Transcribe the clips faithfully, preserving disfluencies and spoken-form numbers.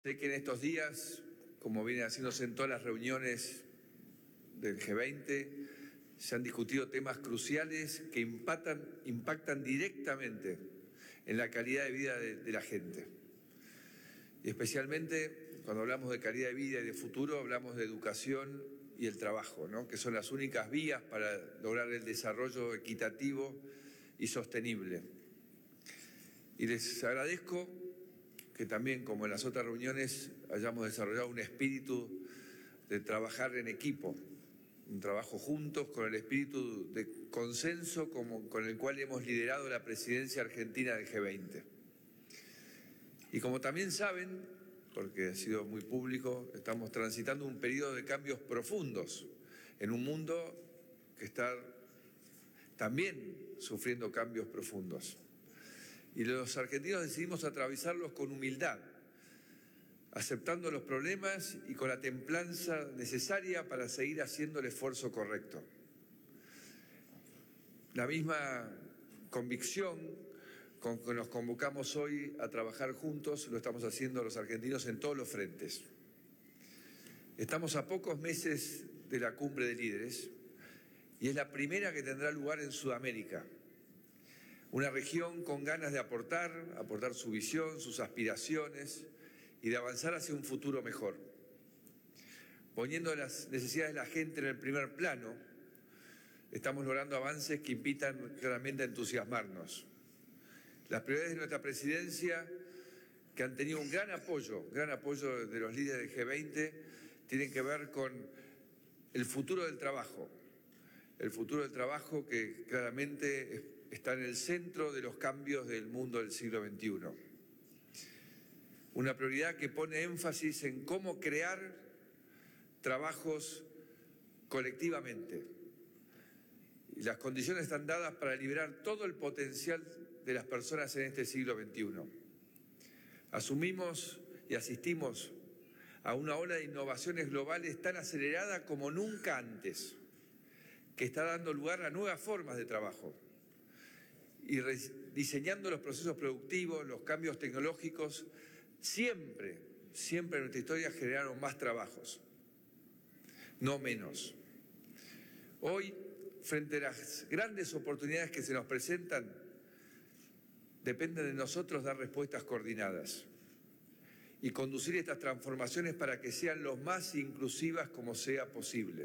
Sé que en estos días, como viene haciéndose en todas las reuniones del G veinte, se han discutido temas cruciales que impactan, impactan directamente en la calidad de vida de, de la gente. Y especialmente cuando hablamos de calidad de vida y de futuro, hablamos de educación y el trabajo, ¿no? Que son las únicas vías para lograr el desarrollo equitativo y sostenible. Y les agradezco que también, como en las otras reuniones, hayamos desarrollado un espíritu de trabajar en equipo, un trabajo juntos con el espíritu de consenso como, con el cual hemos liderado la presidencia argentina del G veinte. Y como también saben, porque ha sido muy público, estamos transitando un periodo de cambios profundos en un mundo que está también sufriendo cambios profundos. Y los argentinos decidimos atravesarlos con humildad, aceptando los problemas y con la templanza necesaria para seguir haciendo el esfuerzo correcto. La misma convicción con que nos convocamos hoy a trabajar juntos lo estamos haciendo los argentinos en todos los frentes. Estamos a pocos meses de la cumbre de líderes y es la primera que tendrá lugar en Sudamérica. Una región con ganas de aportar, aportar su visión, sus aspiraciones y de avanzar hacia un futuro mejor. Poniendo las necesidades de la gente en el primer plano, estamos logrando avances que invitan claramente a entusiasmarnos. Las prioridades de nuestra presidencia, que han tenido un gran apoyo, gran apoyo de los líderes del G veinte, tienen que ver con el futuro del trabajo. El futuro del trabajo que claramente está en el centro de los cambios del mundo del siglo veintiuno. Una prioridad que pone énfasis en cómo crear trabajos colectivamente. Y las condiciones están dadas para liberar todo el potencial de las personas en este siglo veintiuno. Asumimos y asistimos a una ola de innovaciones globales tan acelerada como nunca antes, que está dando lugar a nuevas formas de trabajo y diseñando los procesos productivos, los cambios tecnológicos, siempre, siempre en nuestra historia generaron más trabajos, no menos. Hoy, frente a las grandes oportunidades que se nos presentan, depende de nosotros dar respuestas coordinadas y conducir estas transformaciones para que sean lo más inclusivas como sea posible.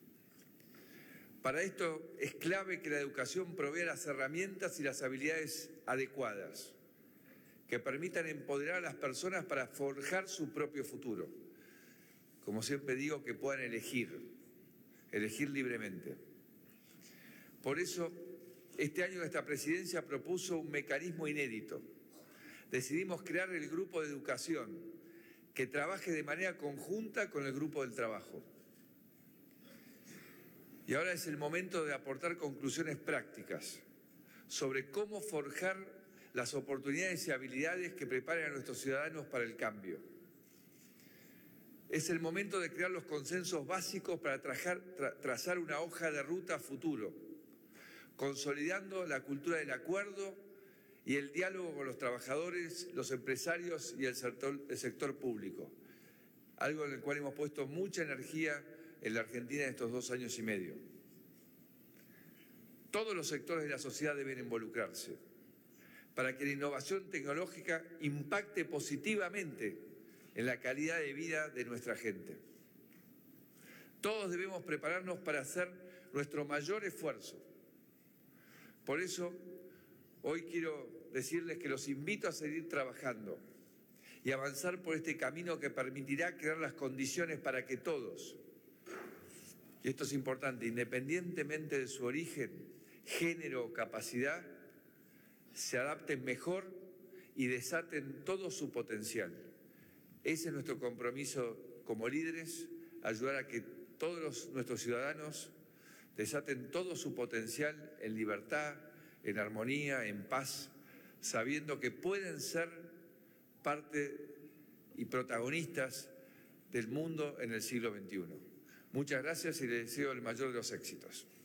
Para esto es clave que la educación provea las herramientas y las habilidades adecuadas que permitan empoderar a las personas para forjar su propio futuro. Como siempre digo, que puedan elegir, elegir libremente. Por eso, este año nuestra presidencia propuso un mecanismo inédito. Decidimos crear el grupo de educación que trabaje de manera conjunta con el grupo del trabajo. Y ahora es el momento de aportar conclusiones prácticas sobre cómo forjar las oportunidades y habilidades que preparen a nuestros ciudadanos para el cambio. Es el momento de crear los consensos básicos para trajar, tra, trazar una hoja de ruta a futuro, consolidando la cultura del acuerdo y el diálogo con los trabajadores, los empresarios y el sector, el sector público, algo en el cual hemos puesto mucha energía en la Argentina en estos dos años y medio. Todos los sectores de la sociedad deben involucrarse para que la innovación tecnológica impacte positivamente en la calidad de vida de nuestra gente. Todos debemos prepararnos para hacer nuestro mayor esfuerzo. Por eso, hoy quiero decirles que los invito a seguir trabajando y avanzar por este camino que permitirá crear las condiciones para que todos, y esto es importante, independientemente de su origen, género o capacidad, se adapten mejor y desaten todo su potencial. Ese es nuestro compromiso como líderes, ayudar a que todos los, nuestros ciudadanos desaten todo su potencial en libertad, en armonía, en paz, sabiendo que pueden ser parte y protagonistas del mundo en el siglo veintiuno. Muchas gracias y les deseo el mayor de los éxitos.